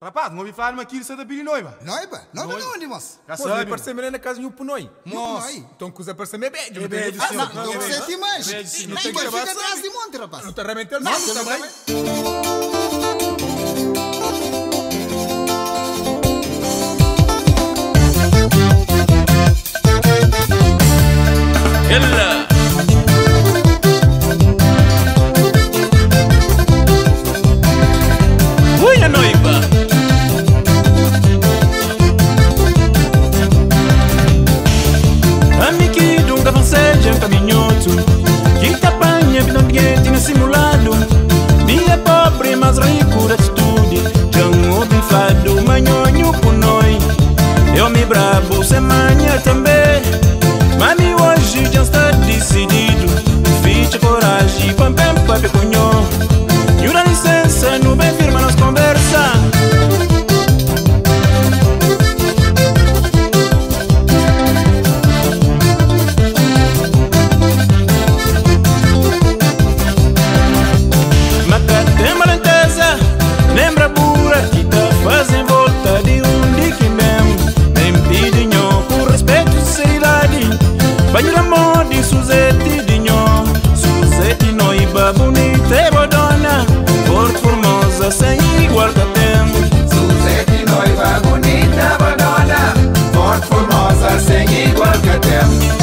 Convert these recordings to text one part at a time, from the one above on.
Rapaz, não ouvi falar aqui de Santa Piri noiva. Noiva? Noiva não, onde, moço? Moço, Vai parecer na casa de um punoi. Moço. Então coisa para ser meu beijo. É beijo, sim. Não sei mais. Não Tem tem que que ficar levar atrás de monte, rapaz. Não está arrebentando Não, nada não também. Ela Ui, a noiva Amici dunga fanseja um caminhoto Que te apanha vida ambiente no simulado Dia pobre mas rico da atitude Já um outro fado manhonho por nós Eu me brabo semana também Mami hoje já está decidido Ficha coragem, pam pam papi cunhô E dá licença, não vem firma nas conversa Macate malenteza, lembra burra Que tá fazem volta de que mesmo Nem pedinho, com respeito e sinceridade Banho amor de Suzete dinho Suzete noiva bonita e bodona Porto formosa sem igual que temos Suzete noiva bonita bodona Porto formosa sem igual que temos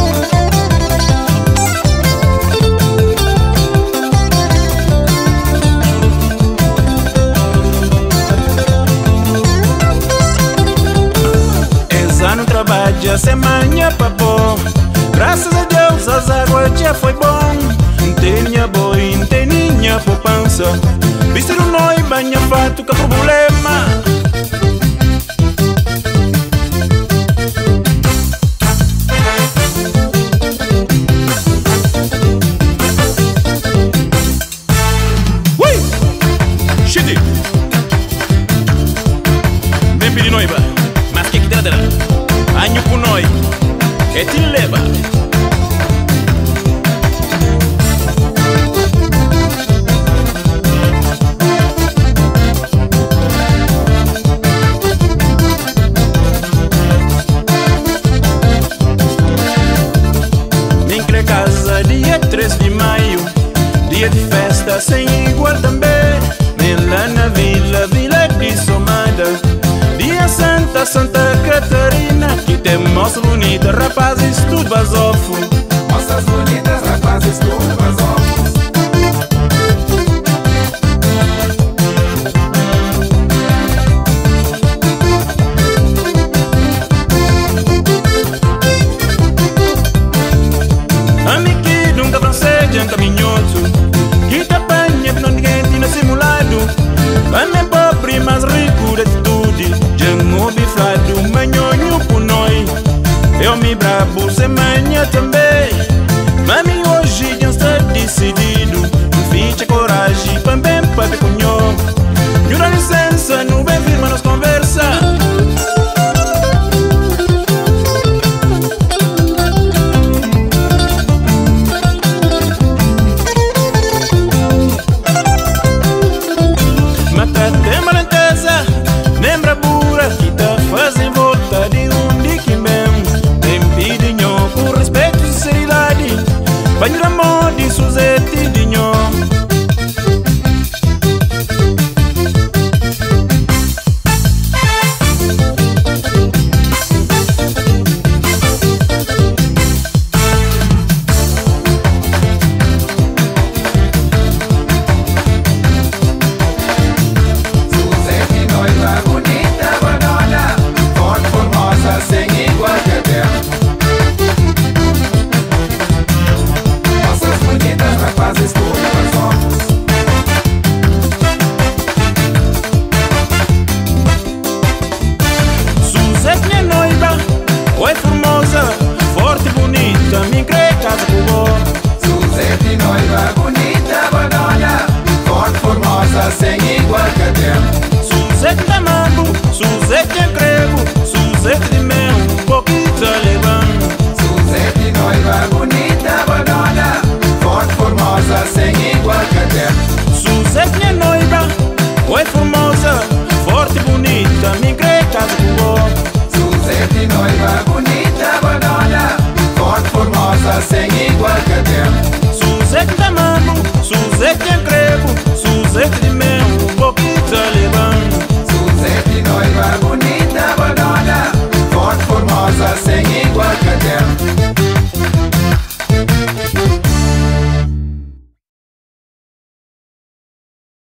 Essa não trabalha semana pra pôr Graças a Deus as águas já foi bom Tenha boi, teninha poupança Vestido noiva, nha fato que problema Ui! Chidi! Bem pedir noiva Mas que dera dera Anho por nós É te leva Nem crê casa dia 3 de maio Dia de festa sem igual também Nem lá na vila, vila de Somada Dia Santa, Santa Catarina Que tem moça bonita, rapazes tudo basofo Moças bonitas, rapazes tudo basofo